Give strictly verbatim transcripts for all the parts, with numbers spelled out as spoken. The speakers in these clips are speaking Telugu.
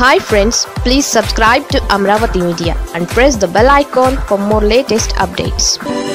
Hi friends, please subscribe to Amravati Media and press the bell icon for more latest updates.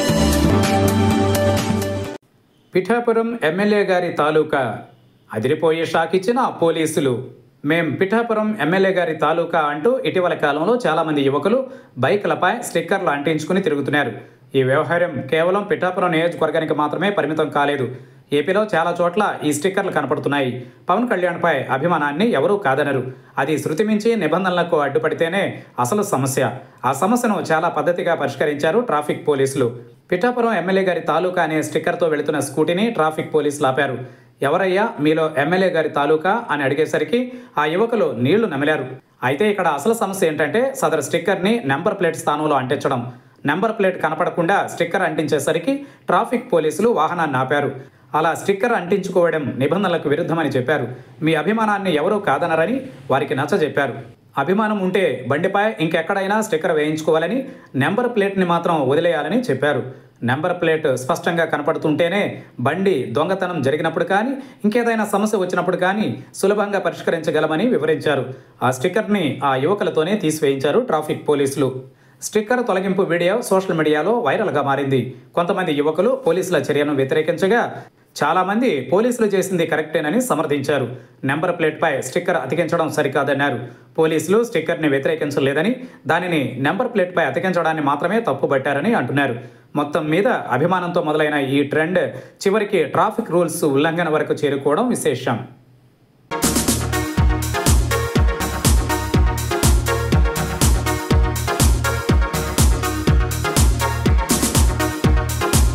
Pithapuram MLA గారి తాలూకా అదిరిపోయే షాక్ ఇచ్చిన పోలీసులు. మేం పిఠాపురం ఎమ్మెల్యే గారి తాలూకా అంటూ ఇటీవల కాలంలో చాలామంది యువకులు బైకులపై స్టిక్కర్లు అంటించుకుని తిరుగుతున్నారు. ఈ వ్యవహారం కేవలం పిఠాపురం నియోజకవర్గానికి మాత్రమే పరిమితం కాలేదు. ఏపీలో చాలా చోట్ల ఈ స్టిక్కర్లు కనపడుతున్నాయి. పవన్ కళ్యాణ్పై అభిమానాన్ని ఎవరూ కాదనరు. అది శృతి మించి నిబంధనలకు అడ్డుపడితేనే అసలు సమస్య. ఆ సమస్యను చాలా పద్ధతిగా పరిష్కరించారు ట్రాఫిక్ పోలీసులు. పిఠాపురం ఎమ్మెల్యే గారి తాలూకా అనే స్టిక్కర్తో వెళుతున్న స్కూటీని ట్రాఫిక్ పోలీసులు ఆపారు. ఎవరయ్యా మీలో ఎమ్మెల్యే గారి తాలూకా అని అడిగేసరికి ఆ యువకులు నీళ్లు నమిలారు. అయితే ఇక్కడ అసలు సమస్య ఏంటంటే సదరు స్టిక్కర్ని నెంబర్ ప్లేట్ స్థానంలో అంటించడం. నెంబర్ ప్లేట్ కనపడకుండా స్టిక్కర్ అంటించేసరికి ట్రాఫిక్ పోలీసులు వాహనాన్ని ఆపారు. అలా స్టిక్కర్ అంటించుకోవడం నిబంధనలకు విరుద్ధమని చెప్పారు. మీ అభిమానాన్ని ఎవరూ కాదనరని వారికి నచ్చజెప్పారు. అభిమానం ఉంటే బండిపై ఇంకెక్కడైనా స్టిక్కర్ వేయించుకోవాలని, నెంబర్ ప్లేట్ని మాత్రం వదిలేయాలని చెప్పారు. నెంబర్ ప్లేట్ స్పష్టంగా కనపడుతుంటేనే బండి దొంగతనం జరిగినప్పుడు కానీ, ఇంకేదైనా సమస్య వచ్చినప్పుడు కానీ సులభంగా పరిష్కరించగలమని వివరించారు. ఆ స్టిక్కర్ని ఆ యువకులతోనే తీసివేయించారు ట్రాఫిక్ పోలీసులు. స్టిక్కర్ తొలగింపు వీడియో సోషల్ మీడియాలో వైరల్గా మారింది. కొంతమంది యువకులు పోలీసుల చర్యను వ్యతిరేకించగా, చాలామంది పోలీసులు చేసింది కరెక్టేనని సమర్థించారు. Number ప్లేట్పై sticker అతికించడం సరికాదన్నారు. పోలీసులు స్టిక్కర్ని వ్యతిరేకించలేదని, దానిని నెంబర్ ప్లేట్పై అతికించడాన్ని మాత్రమే తప్పుపట్టారని అంటున్నారు. మొత్తం మీద అభిమానంతో మొదలైన ఈ ట్రెండ్ చివరికి ట్రాఫిక్ రూల్స్ ఉల్లంఘన వరకు చేరుకోవడం విశేషం.